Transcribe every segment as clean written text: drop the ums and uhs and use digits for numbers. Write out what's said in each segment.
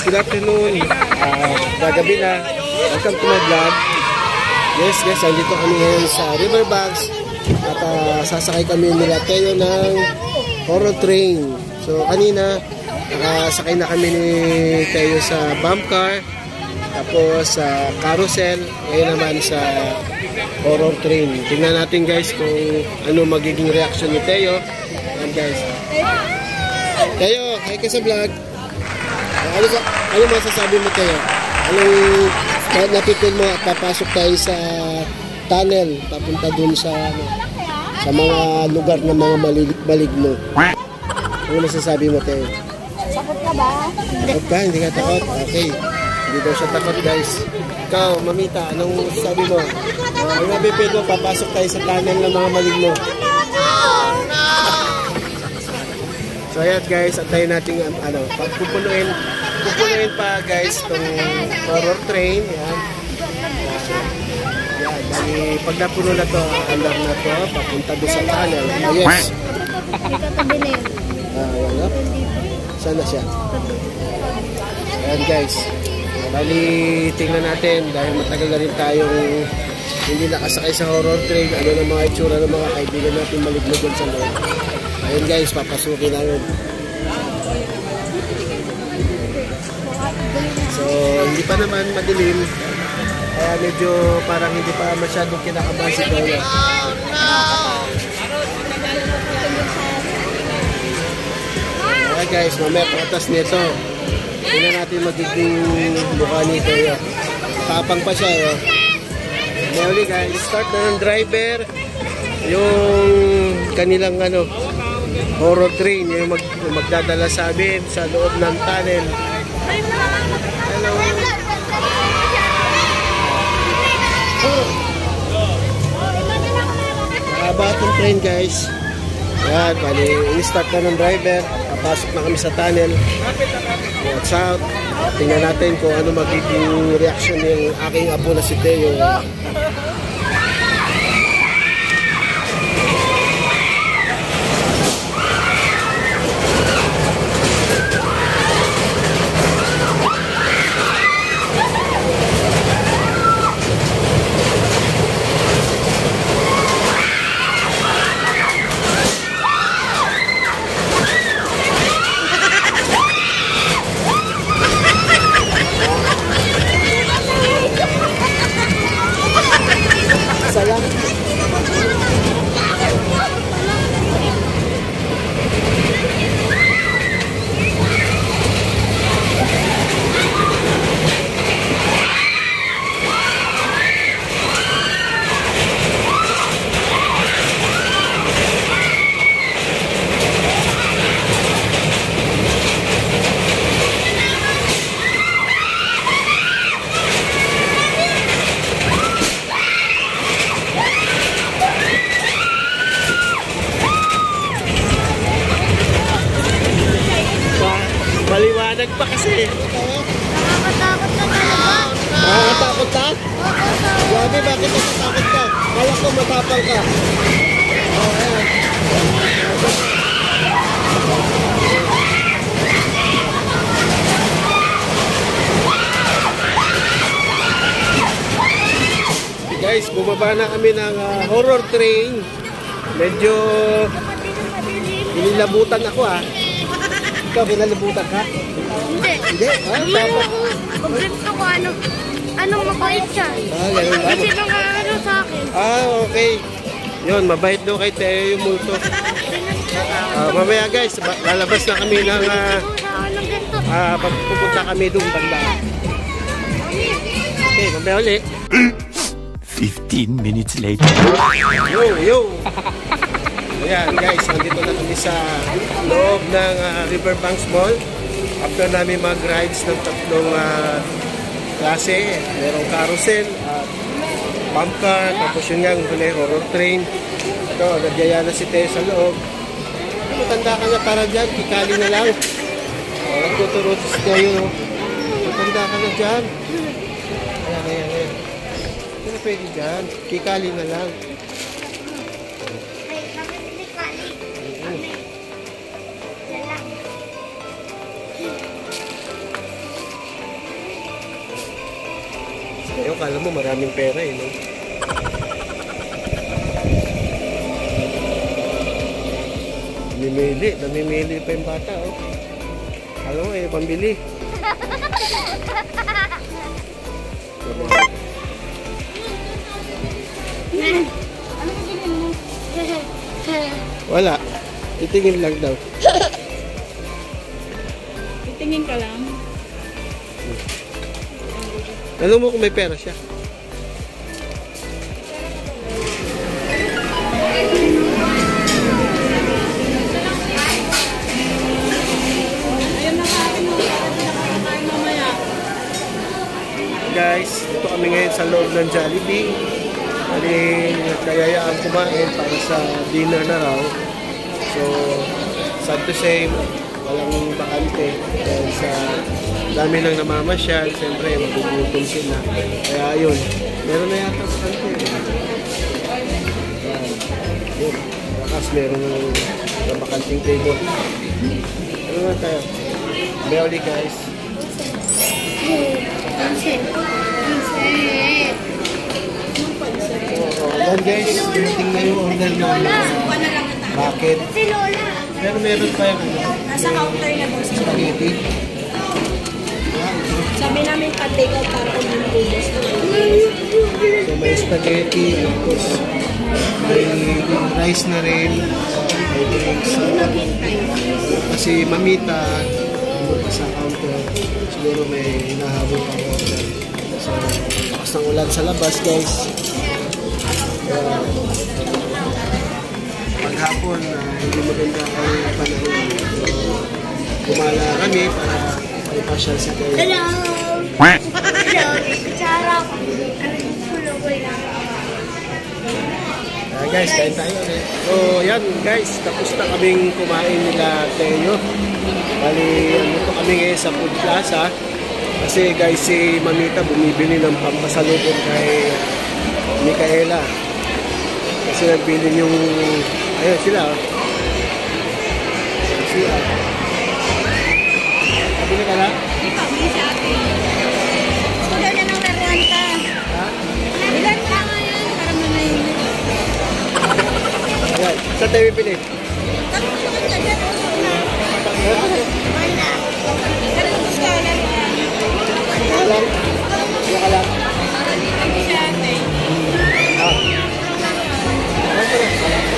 good afternoon. Gagabi na. Welcome to my vlog. Yes guys, andito kami ngayon sa Riverbanks. At sasakay kami nila Teo ng horror train. So kanina, nakasakay na kami ni Teo sa bump car. Tapos sa carousel. Ngayon naman sa horror train. Tingnan natin guys kung ano magiging reaction ni Teo. Ayan guys. Teo, hi ka sa vlog. Ano masasabi mo Teo? Anong napipil mo at papasok tayo sa tunnel papunta dun sa mga lugar ng mga maligno? Ano masasabi mo Teo? Takot ka ba? Takot ka? Hindi ka takot? Okay. Hindi daw siya takot guys. Ikaw, Mamita, anong sabi mo? Ano napipil mo papasok tayo sa tunnel ng mga maligno? So ayan guys, antayin natin pupunuin pa guys itong horror train. Yan. Yan, dahil pag napuno na to, andar na to, papunta doon sa tunnel. Oh yes. Ayan nga. Saan na siya? Ayan guys. Bali, tingnan natin dahil matagal na rin tayong hindi nakasakay sa horror train. Ano na mga itsura ng mga kaibigan natin maligno doon sa loob. Ayun guys, papasukin namin. So, hindi pa naman madilim. Kaya medyo parang hindi pa masyadong kinakabahan si Teo. Oh no! Alright guys, mamaya patas nito. Tingnan natin magiging mukha ni Teo. Tapang pa siya. May uli guys, start na ng driver. Yung kanilang horror train, yung magdadala sa amin sa loob ng tunnel. Hello. Nakaba itong train guys. Yan, bali, i-start na ng driver. Papasok na kami sa tunnel. Watch out. Tingnan natin kung ano magiging reaction ng aking apo na si Teo. Maliwanag pa kasi. Nakakatakot na talaga. Nakakatakot na? Grabe, bakit natatakot ka? Kala ko matapang ka. Oh, ayan. Guys, bumaba na kami ng horror train. Medyo inilabutan ako Ikaw, binalibutan ka? Hindi. Hindi? Gumawa ko. Pag ganito ko, anong mabait siya. Ganun ba? Kasi mga sa akin. Okay. Yun, mabait daw kay Teo yung multo. Mamaya guys, lalabas na kami ng pupunta kami doon banda. Okay, mamaya ulit. 15 minutes later. Yo! Ayan guys, nandito na kami sa loob ng Riverbanks Mall. After namin mag-rides ng tatlong klase, merong carousel, bump car, tapos yun nga, horror train. Ito, nagyaya na si Teo sa loob. Matanda ka na para dyan, kikali na lang. Nagtuturo si Teo. Matanda ka na dyan. Ayan. Hindi na pwede dyan, kikali na lang. kala mo maraming pera eh, no? Namimili pa yung bata, oh. Alam mo, eh, pambili. Ano kaginin mo? Wala. Titingin lang daw. Titingin ka lang. Alam mo kung may pera siya. Guys, dito kami ngayon sa loob ng Jollibee. Bali, kayayaan kumain para sa dinner na raw. So, sad to say, walang bakante. Dahil sa dami lang namamasyal, siyempre magugutom sila. Kaya yun, meron na yata bakante. Yun, bakas meron na bakanting table. Ano nga tayo? Meoli guys. Yan guys, tingnan yung order namin. Bakit? Pero meron pa yung Nasa counter na po. spaghetti. Sabi namin pa-take out para kung ano bubos. So may spaghetti, tapos may rice na rin, may drinks. Kasi mamita, sa counter, siguro may hinahabol pa order. So, lakas ng ulan sa labas guys. Maghapon, hindi maganda ang panahon. So, kumala kami para ipasyal si Tayo. Hello! Hello! Kutsara ko. Guys, kain tayo ulit. So, yan guys, tapos na kaming kumain nila Teo. Bali, ano kami ngayon sa Food Plaza. Kasi guys, si Mamita bumibili ng pampasalubong kay Micaela. Kasi nagbili yung, ayun sila. Sila. Nabili ka na? Hindi pa, may sa akin. Gusto daw niya ng rerenta. Ha? Ilan ka ngayon? Para manayin. Ayan, saan tayo bibili? Tapos ko ka dyan. Wala. Pero gusto ka lang. Alam? Wala ka lang? Hindi siya atin. Ah. Ayan ka na.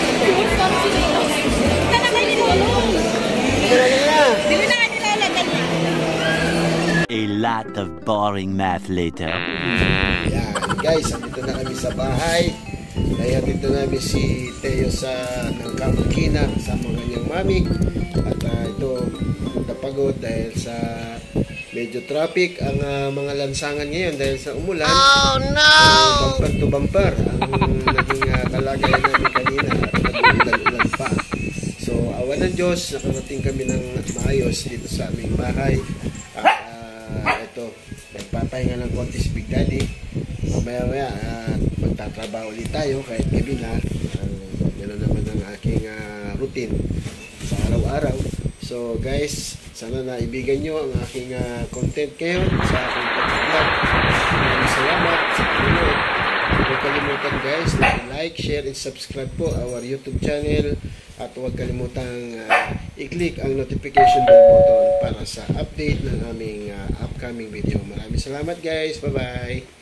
Ito na kayo nilulong. Ayan na. Di ba na kayo nilalagay? A lot of boring math later. Yan, guys, andito na kami sa bahay. Kaya dito namin si Teo sa Nangkamukina sa mga kanyang mami. At ito, napagod dahil sa medyo traffic ang mga lansangan ngayon dahil sa umulan. Oh no! Bumper to bumper ang naging kalagayan namin kanina at ulan pa. So, awa ng Diyos, nakarating kami ng maayos dito sa aming bahay. Ito, nagpapahinga ng konti si Big Daddy. Mamaya-maya, magtatrabaho ulit tayo kahit gabi na. Gano'n naman ang aking routine sa araw-araw. So guys, sana naibigan nyo ang aking content ngayon sa aking pag-vlog. Maraming salamat sa panonood. Huwag kalimutan guys na like, share, and subscribe po our YouTube channel. At huwag kalimutang i-click ang notification bell button para sa update ng aming upcoming video. Maraming salamat guys. Bye-bye!